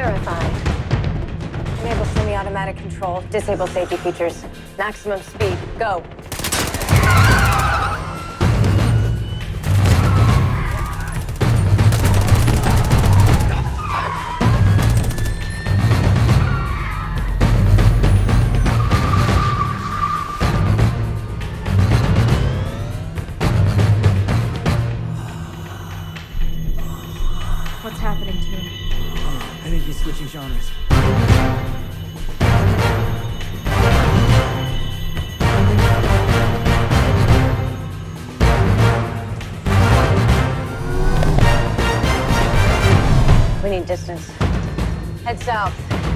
Verified. Enable semi-automatic control. Disable safety features. Maximum speed. Go. What's happening to him? I think he's switching genres. We need distance. Head south.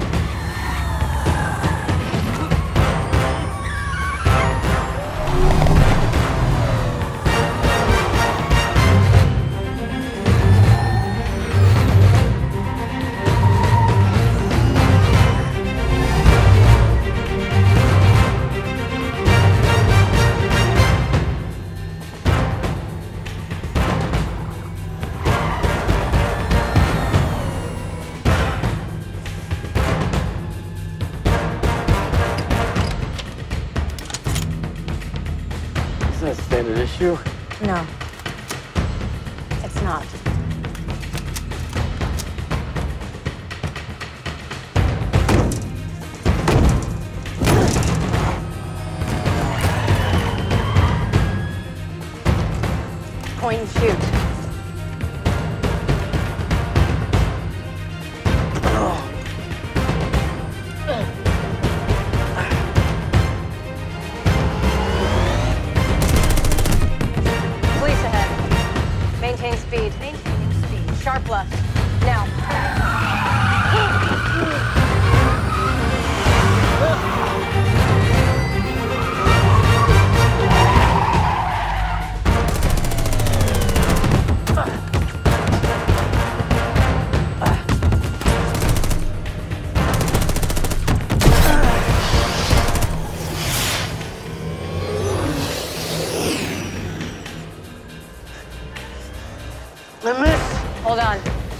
Is that a standard issue? No. It's not. Point and shoot. Police ahead. Maintain speed. Maintaining speed. Sharp left. Now. I miss! Hold on.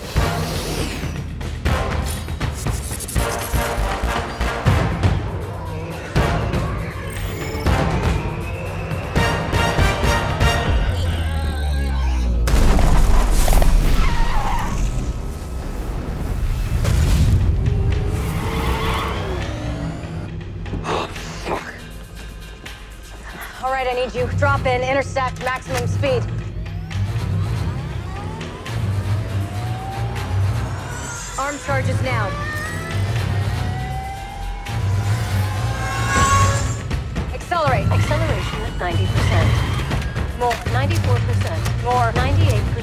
All right, I need you. Drop in, intersect, maximum speed. Arm charges now. Accelerate. Acceleration at 90%. More. 94%. More. 98%.